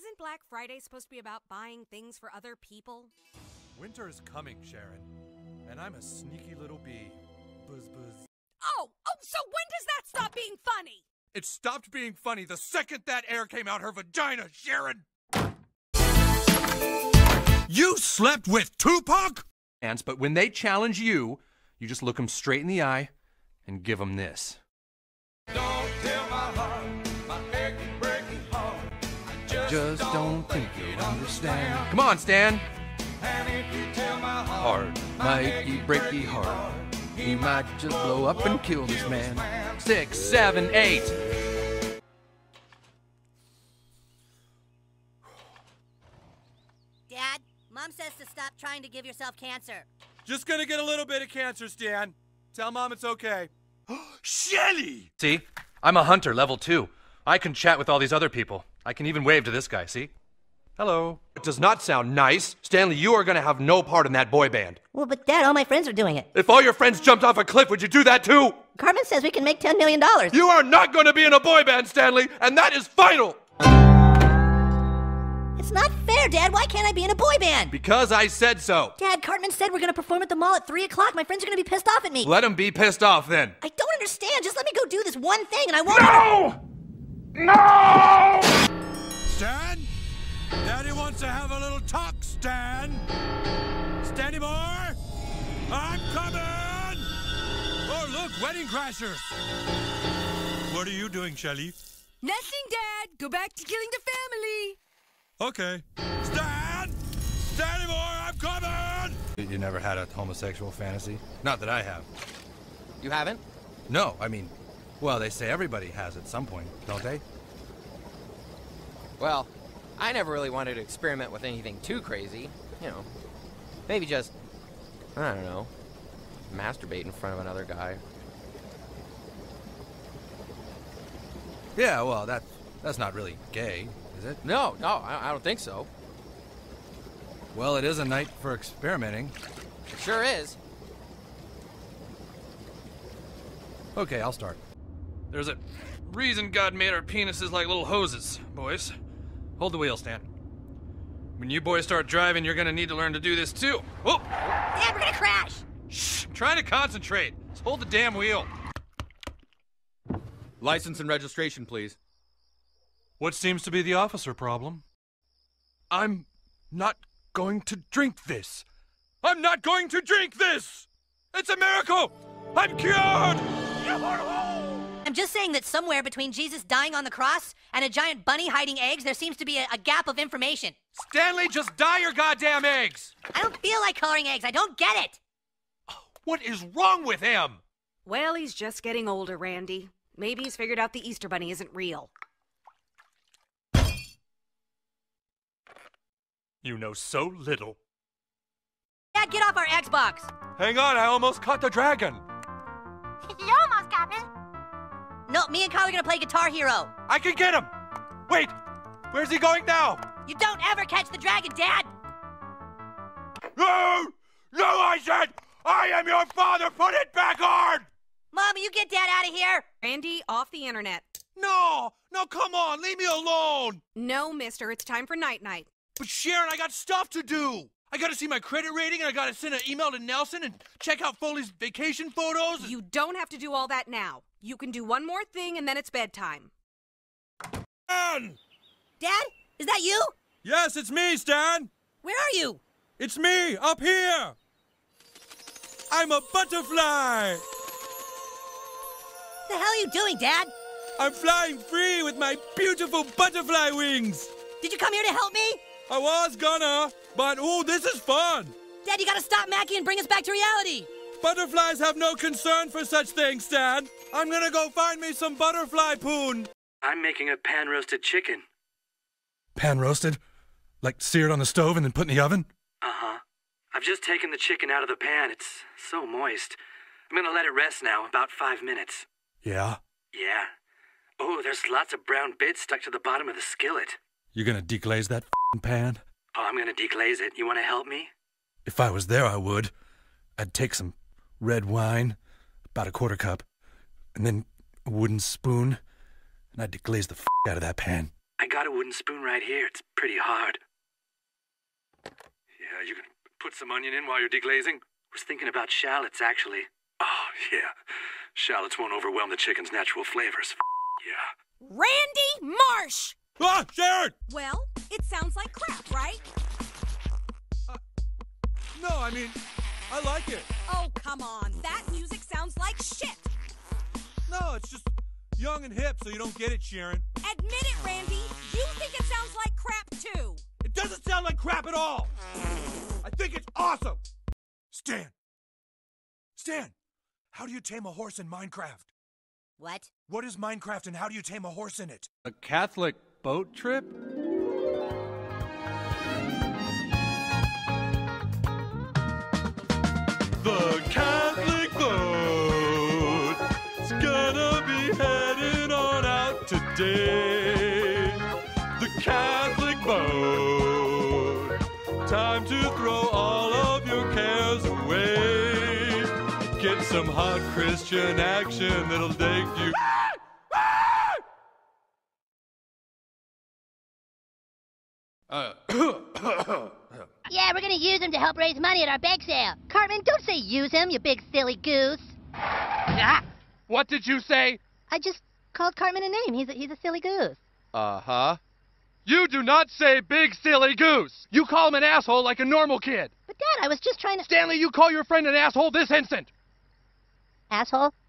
Isn't Black Friday supposed to be about buying things for other people? Winter is coming, Sharon. And I'm a sneaky little bee. Buzz buzz. Oh, so when does that stop being funny? It stopped being funny the second that air came out her vagina, Sharon! You slept with Tupac? But when they challenge you, you just look them straight in the eye and give them this. Don't tell my heart, my achy, breaky heart. I just don't think you'll understand. Come on, Stan. And if you tell my heart, my achy, breaky heart, he might just blow up and kill this man. 6, 7, 8. Dad, Mom says to stop trying to give yourself cancer. Just gonna get a little bit of cancer, Stan. Tell Mom it's okay. Shelly! See? I'm a hunter, level 2. I can chat with all these other people. I can even wave to this guy, see? Hello. It does not sound nice. Stanley, you are gonna have no part in that boy band. Well, but Dad, all my friends are doing it. If all your friends jumped off a cliff, would you do that too? Carmen says we can make $10 million. You are not gonna be in a boy band, Stanley, and that is final! It's not fair, Dad. Why can't I be in a boy band? Because I said so. Dad, Cartman said we're gonna perform at the mall at 3 o'clock. My friends are gonna be pissed off at me. Let them be pissed off then. I don't understand. Just let me go do this one thing and I won't— No! No! Stan? Daddy wants to have a little talk, Stan. Stanny boy? I'm coming! Oh, look, wedding crashers. What are you doing, Shelly? Nothing, Dad. Go back to killing the family. Okay. Stan! Stanny boy, I'm coming! You never had a homosexual fantasy? Not that I have. You haven't? No, I mean, well, they say everybody has at some point, don't they? Well, I never really wanted to experiment with anything too crazy. You know, maybe just, I don't know, masturbate in front of another guy. Yeah, well, that's not really gay, is it? No, I don't think so. Well, it is a night for experimenting. It sure is. Okay, I'll start. There's a reason God made our penises like little hoses, boys. Hold the wheel, Stan. When you boys start driving, you're gonna need to learn to do this too. Whoa! Dad, we're gonna crash! Shh! I'm trying to concentrate. Just hold the damn wheel. License and registration, please. What seems to be the officer problem? I'm not going to drink this. I'm not going to drink this! It's a miracle! I'm cured! I'm just saying that somewhere between Jesus dying on the cross and a giant bunny hiding eggs, there seems to be a gap of information. Stanley, just dye your goddamn eggs! I don't feel like coloring eggs. I don't get it. What is wrong with him? Well, he's just getting older, Randy. Maybe he's figured out the Easter Bunny isn't real. You know so little. Dad, get off our Xbox. Hang on, I almost caught the dragon. You almost got me. No, me and Kyle are gonna play Guitar Hero. I can get him! Wait! Where's he going now? You don't ever catch the dragon, Dad! No! No, I said! I am your father! Put it back on! Mom, you get Dad out of here! Randy, off the internet. No! No, come on! Leave me alone! No, mister, it's time for night-night. But Sharon, I got stuff to do! I gotta see my credit rating, and I gotta send an email to Nelson and check out Foley's vacation photos. You don't have to do all that now. You can do one more thing, and then it's bedtime. Stan! Dad? Is that you? Yes, it's me, Stan! Where are you? It's me, up here! I'm a butterfly! The hell are you doing, Dad? I'm flying free with my beautiful butterfly wings! Did you come here to help me? I was gonna, but ooh, this is fun! Dad, you gotta stop Mackie and bring us back to reality! Butterflies have no concern for such things, Stan! I'm gonna go find me some butterfly poon! I'm making a pan-roasted chicken. Pan-roasted? Like seared on the stove and then put in the oven? Uh-huh. I've just taken the chicken out of the pan. It's so moist. I'm gonna let it rest now, about 5 minutes. Yeah? Yeah. Oh, there's lots of brown bits stuck to the bottom of the skillet. You gonna deglaze that pan? Oh, I'm gonna deglaze it. You wanna help me? If I was there, I would. I'd take some red wine, about a quarter cup, and then a wooden spoon, and I'd deglaze the out of that pan. I got a wooden spoon right here. It's pretty hard. Yeah, you can put some onion in while you're deglazing? Was thinking about shallots, actually. Oh, yeah. Shallots won't overwhelm the chicken's natural flavors. Yeah. Randy Marsh! Ah, Sharon! Well, it sounds like crap, right? No, I mean, I like it. Oh, come on. That music sounds like shit. No, it's just young and hip, so you don't get it, Sharon. Admit it, Randy. You think it sounds like crap, too. It doesn't sound like crap at all. I think it's awesome. Stan, how do you tame a horse in Minecraft? What? What is Minecraft and how do you tame a horse in it? A Catholic boat trip? The Catholic boat is gonna be heading on out today. The Catholic boat, time to throw all of your cares away. Get some hot Christian action that'll take you. Yeah, we're gonna use him to help raise money at our bake sale. Cartman, don't say use him, you big silly goose. Ah! What did you say? I just called Cartman a name. He's a silly goose. Uh-huh. You do not say big silly goose. You call him an asshole like a normal kid. But Dad, I was just trying to... Stanley, you call your friend an asshole this instant. Asshole?